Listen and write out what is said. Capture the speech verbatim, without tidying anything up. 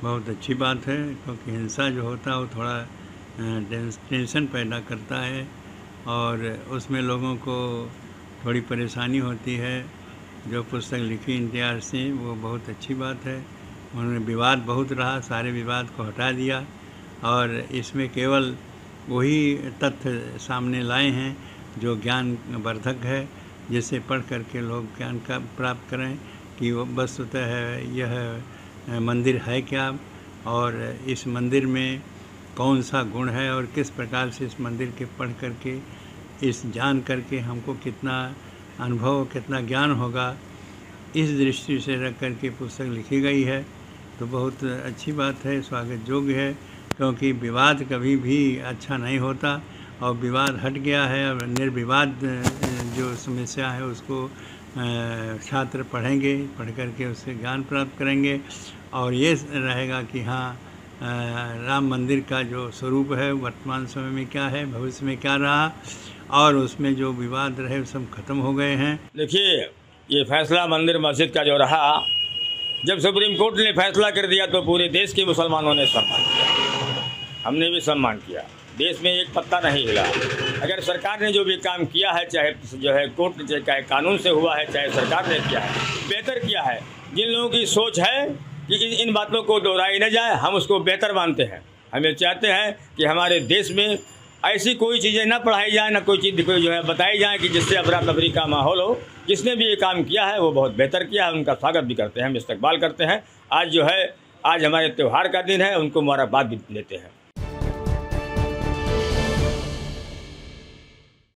बहुत अच्छी बात है, क्योंकि हिंसा जो होता है वो थोड़ा टेंशन पैदा करता है और उसमें लोगों को थोड़ी परेशानी होती है। जो पुस्तक लिखी इम्तियाज़ सिंह वो बहुत अच्छी बात है। उन्होंने विवाद बहुत रहा, सारे विवाद को हटा दिया और इसमें केवल वही तथ्य सामने लाए हैं जो ज्ञान वर्धक है, जिसे पढ़ करके लोग ज्ञान का प्राप्त करें कि वो वस्तुतः है यह मंदिर है क्या और इस मंदिर में कौन सा गुण है और किस प्रकार से इस मंदिर के पढ़ करके इस जान करके हमको कितना अनुभव कितना ज्ञान होगा, इस दृष्टि से रख कर के पुस्तक लिखी गई है। तो बहुत अच्छी बात है, स्वागत योग्य है, क्योंकि विवाद कभी भी अच्छा नहीं होता और विवाद हट गया है और निर्विवाद जो समस्या है उसको छात्र पढ़ेंगे, पढ़ करके उससे ज्ञान प्राप्त करेंगे और ये रहेगा कि हाँ राम मंदिर का जो स्वरूप है वर्तमान समय में क्या है, भविष्य में क्या रहा और उसमें जो विवाद रहे सब खत्म हो गए हैं। देखिए, ये फैसला मंदिर मस्जिद का जो रहा, जब सुप्रीम कोर्ट ने फैसला कर दिया तो पूरे देश के मुसलमानों ने सम्मान किया, हमने भी सम्मान किया, देश में एक पत्ता नहीं हिला। अगर सरकार ने जो भी काम किया है, चाहे जो है कोर्ट ने चाहे कानून से हुआ है, चाहे सरकार ने किया है, बेहतर किया है। जिन लोगों की सोच है कि इन बातों को दोहराई न जाए, हम उसको बेहतर मानते हैं। हम ये चाहते हैं कि हमारे देश में ऐसी कोई चीज़ें ना पढ़ाई जाए, ना कोई चीज़ कोई जो है बताई जाए कि जिससे अफरा तफरी का माहौल हो। जिसने भी ये काम किया है वो बहुत बेहतर किया है, उनका स्वागत भी करते हैं, हम इस्तकबाल करते हैं। आज जो है आज हमारे त्यौहार का दिन है, उनको मुबारकबाद भी देते हैं।